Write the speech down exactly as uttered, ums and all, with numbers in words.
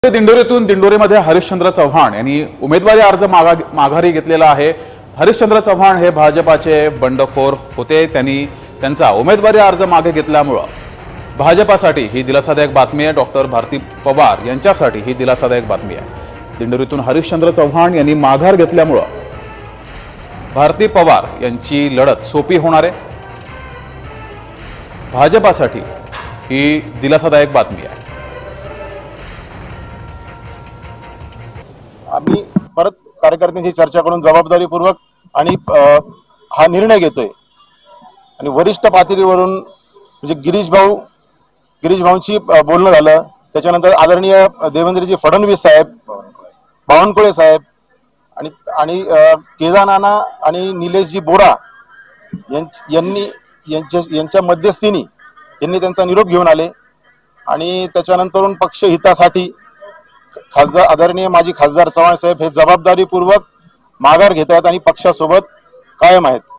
दिंडोरीतून दिंडोरीमध्ये हरिश्चंद्र चव्हाण यांनी उमेदवारी अर्ज मागा माघारी घेतलेला आहे। हरिश्चंद्र चव्हाण हे भाजपाचे बंडखोर होते। त्यांनी त्यांचा उमेदवारी अर्ज मागे घेतल्यामुळे भाजपासाठी ही दिलासादायक बातमी आहे। डॉक्टर भारती पवार यांच्यासाठी ही दिलासादायक बातमी आहे। दिंडोरीतून हरिश्चंद्र चव्हाण यांनी माघार घेतल्यामुळे भारती पवार यांची लढत सोपी होणार आहे। भाजपासाठी ही दिलासादायक बातमी आहे। आम्ही परत कार्यकर्त्यांची चर्चा करून जबाबदारीपूर्वक आणि हा निर्णय घेतोय आणि वरिष्ठ पातळीवरून म्हणजे गिरीश भाऊ गिरीश भाऊंची बोलणं झालं। त्याच्यानंतर आदरणीय देवेंद्रजी फडणवीस साहेब, बावनकुळे साहेब आणि आणि केदारनाना आणि निलेशजी बोरा यांनी यांच्या यांच्या मध्यस्थीने यांनी त्यांचा निरोप घेऊन आले आणि त्याच्यानंतरून पक्ष हितासाठी खासदार आदरणीय माजी खासदार चव्हाण साहेब हे जबाबदारीपूर्वक माघार घेत आहेत आणि पक्षासोबत कायम आहेत।